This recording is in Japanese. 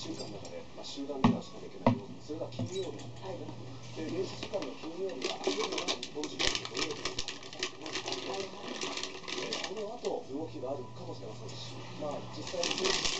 週間の中で、集団ではしなきゃいけない曜日、それが金曜日、で現地時間の金曜日が明けるのが日本時間の土曜日です。この後動きがあるかもしれませんし、実際に